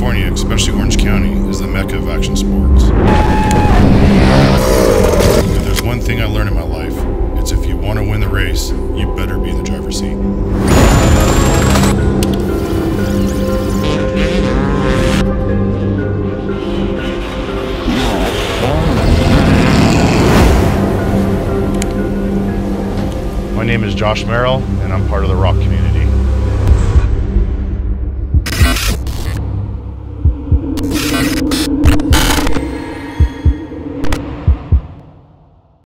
California, especially Orange County, is the mecca of action sports. If there's one thing I learned in my life, it's if you want to win the race, you better be in the driver's seat. My name is Josh Merrell, and I'm part of the ROQ community.